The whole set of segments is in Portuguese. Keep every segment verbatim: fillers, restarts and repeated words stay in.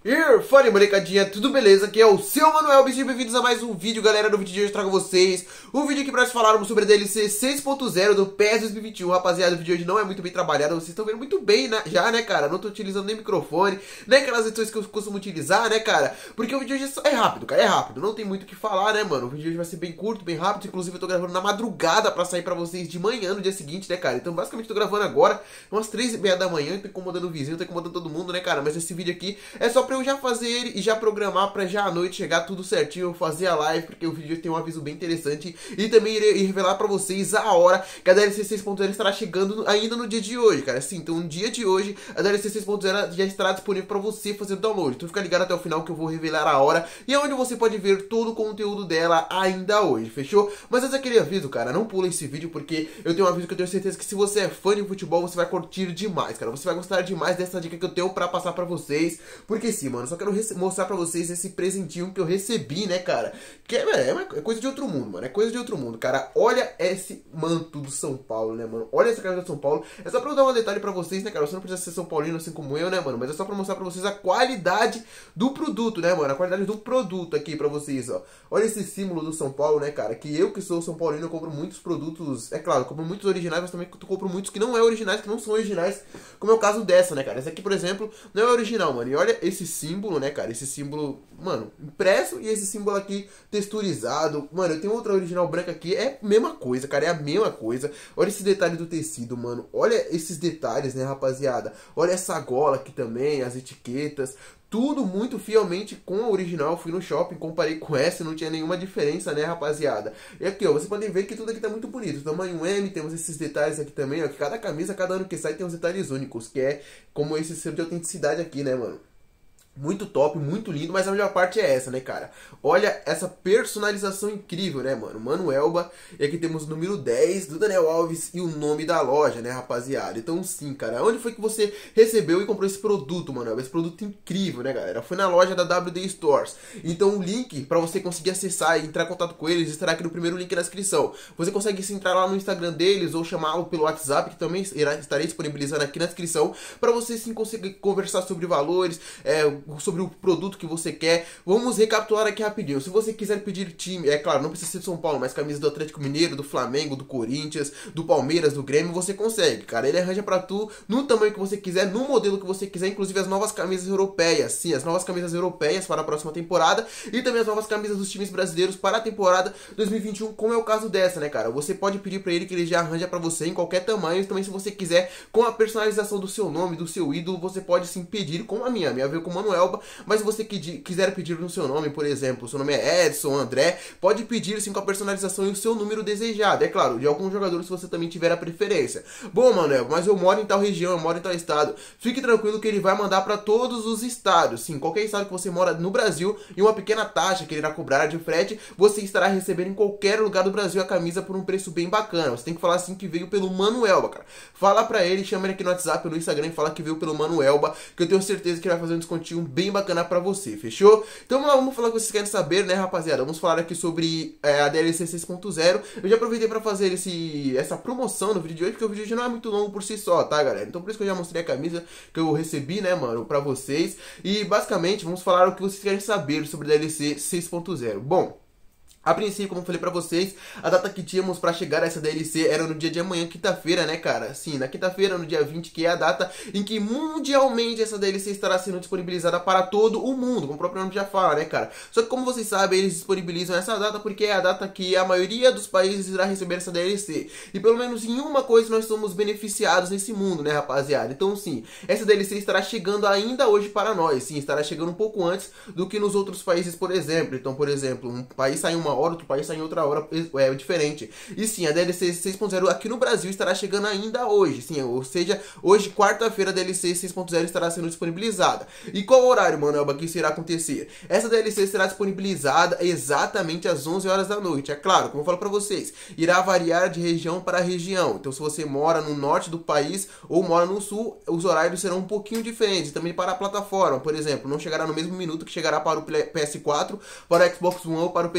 E fala, molecadinha, tudo beleza? Aqui é o seu Manuel, bem-vindos a mais um vídeo, galera. No vídeo de hoje eu trago a vocês um vídeo aqui pra nós falarmos sobre a D L C seis ponto zero do PES dois mil e vinte e um. Rapaziada, o vídeo de hoje não é muito bem trabalhado, vocês estão vendo muito bem, né? Já, né, cara? Não tô utilizando nem microfone, nem aquelas edições que eu costumo utilizar, né, cara? Porque o vídeo de hoje é rápido, cara, é rápido, não tem muito o que falar, né, mano? O vídeo de hoje vai ser bem curto, bem rápido, inclusive eu tô gravando na madrugada pra sair pra vocês de manhã no dia seguinte, né, cara? Então, basicamente, tô gravando agora, umas três e meia da manhã, tô incomodando o vizinho, tô incomodando todo mundo, né, cara? Mas esse vídeo aqui é só pra eu já fazer ele e já programar pra já à noite chegar tudo certinho, fazer a live, porque o vídeo tem um aviso bem interessante e também irei revelar pra vocês a hora que a D L C seis ponto zero estará chegando ainda no dia de hoje, cara. Sim, então no dia de hoje a D L C seis ponto zero já estará disponível pra você fazer o download. Então fica ligado até o final que eu vou revelar a hora e é onde você pode ver todo o conteúdo dela ainda hoje, fechou? Mas antes daquele aviso, cara, não pula esse vídeo porque eu tenho um aviso que eu tenho certeza que se você é fã de futebol, você vai curtir demais, cara. Você vai gostar demais dessa dica que eu tenho pra passar pra vocês, porque sim, mano, só quero mostrar pra vocês esse presentinho que eu recebi, né, cara? Que é, é, uma, é coisa de outro mundo, mano. É coisa de outro mundo, cara. Olha esse manto do São Paulo, né, mano? Olha essa camisa do São Paulo. É só pra eu dar um detalhe pra vocês, né, cara? Você não precisa ser São Paulino assim como eu, né, mano? Mas é só pra mostrar pra vocês a qualidade do produto, né, mano? A qualidade do produto aqui pra vocês, ó. Olha esse símbolo do São Paulo, né, cara? Que eu que sou São Paulino, eu compro muitos produtos. É claro, eu compro muitos originais, mas também compro muitos que não é originais, que não são originais. Como é o caso dessa, né, cara? Essa aqui, por exemplo, não é original, mano. E olha esse símbolo, né, cara? Esse símbolo, mano, impresso e esse símbolo aqui texturizado. Mano, eu tenho outra original branca aqui, é a mesma coisa, cara, é a mesma coisa. Olha esse detalhe do tecido, mano. Olha esses detalhes, né, rapaziada? Olha essa gola aqui também, as etiquetas. Tudo muito fielmente com a original. Fui no shopping, comparei com essa, não tinha nenhuma diferença, né, rapaziada? E aqui, ó, vocês podem ver que tudo aqui tá muito bonito. Tamanho M, temos esses detalhes aqui também, ó. Que cada camisa, cada ano que sai tem uns detalhes únicos, que é como esse selo de autenticidade aqui, né, mano? Muito top, muito lindo, mas a melhor parte é essa, né, cara? Olha essa personalização incrível, né, mano? Manuelba, e aqui temos o número dez do Daniel Alves e o nome da loja, né, rapaziada? Então sim, cara, onde foi que você recebeu e comprou esse produto, Manuelba? Esse produto incrível, né, galera? Foi na loja da W D Stores. Então o link pra você conseguir acessar e entrar em contato com eles estará aqui no primeiro link na descrição. Você consegue se entrar lá no Instagram deles ou chamá-lo pelo WhatsApp, que também irá, estarei disponibilizando aqui na descrição, pra você sim conseguir conversar sobre valores, é, sobre o produto que você quer. Vamos recapitular aqui rapidinho. Se você quiser pedir time, é claro, não precisa ser de São Paulo, mas camisa do Atlético Mineiro, do Flamengo, do Corinthians, do Palmeiras, do Grêmio, você consegue, cara. Ele arranja pra tu no tamanho que você quiser, no modelo que você quiser, inclusive as novas camisas europeias. Sim, as novas camisas europeias para a próxima temporada e também as novas camisas dos times brasileiros para a temporada dois mil e vinte e um, como é o caso dessa, né, cara? Você pode pedir pra ele que ele já arranja pra você em qualquer tamanho. E também, se você quiser, com a personalização do seu nome, do seu ídolo, você pode sim pedir, como a minha. A minha veio com o Manuelba. Mas se você quiser pedir no seu nome, por exemplo, seu nome é Edson, André, pode pedir sim com a personalização e o seu número desejado. É claro, de alguns jogadores se você também tiver a preferência. Bom, Manuel, mas eu moro em tal região, eu moro em tal estado. Fique tranquilo que ele vai mandar para todos os estados. Sim, qualquer estado que você mora no Brasil e uma pequena taxa que ele irá cobrar de frete, você estará recebendo em qualquer lugar do Brasil a camisa por um preço bem bacana. Você tem que falar assim que veio pelo Manuelba, cara. Fala pra ele, chama ele aqui no WhatsApp, no Instagram e fala que veio pelo Manuelba, que eu tenho certeza que ele vai fazer um descontinho bem bacana pra você, fechou? Então vamos lá, vamos falar o que vocês querem saber, né, rapaziada? Vamos falar aqui sobre é, a D L C seis ponto zero. Eu já aproveitei pra fazer esse, essa promoção no vídeo de hoje, porque o vídeo de hoje não é muito longo por si só, tá, galera? Então por isso que eu já mostrei a camisa que eu recebi, né, mano, pra vocês. E basicamente vamos falar o que vocês querem saber sobre a D L C seis ponto zero. Bom, a princípio, como eu falei pra vocês, a data que tínhamos pra chegar a essa D L C era no dia de amanhã, quinta-feira, né, cara? Sim, na quinta-feira, no dia vinte, que é a data em que mundialmente essa D L C estará sendo disponibilizada para todo o mundo, como o próprio nome já fala, né, cara? Só que como vocês sabem, eles disponibilizam essa data porque é a data que a maioria dos países irá receber essa D L C. E pelo menos em uma coisa nós somos beneficiados nesse mundo, né, rapaziada? Então sim, essa D L C estará chegando ainda hoje para nós, sim, estará chegando um pouco antes do que nos outros países, por exemplo. Então, por exemplo, um país sai uma hora, outro país sai em outra hora, é diferente. E sim, a D L C seis ponto zero aqui no Brasil estará chegando ainda hoje, sim, ou seja, hoje, quarta-feira, a D L C seis ponto zero estará sendo disponibilizada. E qual horário, Manuelba, que isso irá acontecer? Essa D L C será disponibilizada exatamente às onze horas da noite. É claro, como eu falo pra vocês, irá variar de região para região. Então, se você mora no norte do país ou mora no sul, os horários serão um pouquinho diferentes. E também para a plataforma, por exemplo, não chegará no mesmo minuto que chegará para o P S quatro, para o Xbox One ou para o P C, por exemplo.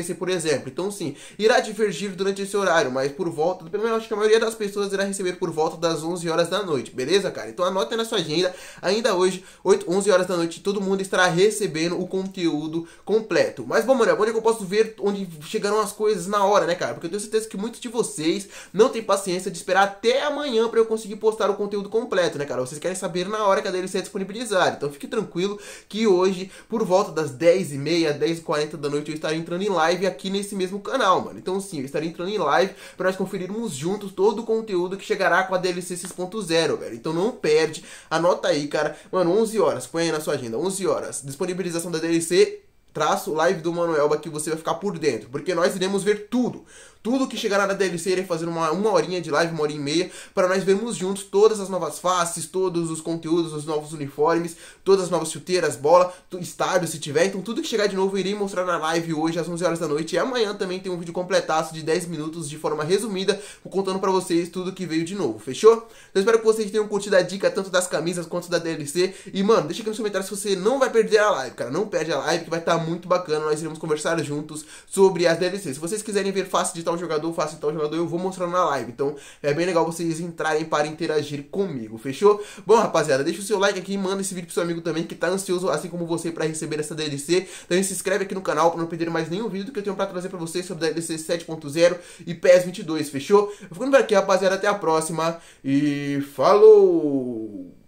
exemplo. Então sim, irá divergir durante esse horário, mas por volta, pelo menos acho que a maioria das pessoas irá receber por volta das onze horas da noite, beleza, cara? Então anota na sua agenda, ainda hoje, oito, onze horas da noite, todo mundo estará recebendo o conteúdo completo. Mas bom, mano, onde é que eu posso ver onde chegaram as coisas na hora, né, cara? Porque eu tenho certeza que muitos de vocês não têm paciência de esperar até amanhã pra eu conseguir postar o conteúdo completo, né, cara? Vocês querem saber na hora que a D L C é disponibilizada. Então fique tranquilo que hoje, por volta das dez e meia, dez e quarenta da noite, eu estarei entrando em live aqui nesse mesmo canal, mano. Então sim, eu estarei entrando em live pra nós conferirmos juntos todo o conteúdo que chegará com a D L C seis ponto zero, velho. Então não perde, anota aí, cara. Mano, onze horas, põe aí na sua agenda, onze horas. Disponibilização da D L C, traço live do Mano Elba, que você vai ficar por dentro, porque nós iremos ver tudo. Tudo que chegará na D L C, irei fazer uma, uma horinha de live, uma hora e meia, para nós vermos juntos todas as novas faces, todos os conteúdos, os novos uniformes, todas as novas chuteiras, bola, estádio se tiver. Então tudo que chegar de novo eu irei mostrar na live hoje às onze horas da noite. E amanhã também tem um vídeo completaço de dez minutos de forma resumida, contando pra vocês tudo que veio de novo, fechou? Então eu espero que vocês tenham curtido a dica tanto das camisas quanto da D L C. E mano, deixa aqui nos comentários se você não vai perder a live, cara. Não perde a live, que vai estar muito bacana. Nós iremos conversar juntos sobre as D L Cs. Se vocês quiserem ver face de tal jogador, face de tal jogador, eu vou mostrando na live. Então é bem legal vocês entrarem para interagir comigo, fechou? Bom, rapaziada, deixa o seu like aqui e manda esse vídeo pro seu amigo também que tá ansioso, assim como você, para receber essa D L C. Também se inscreve aqui no canal para não perder mais nenhum vídeo que eu tenho para trazer para vocês sobre D L C sete ponto zero e P E S vinte e dois, fechou? Eu vou ficando por aqui, rapaziada, até a próxima e falou!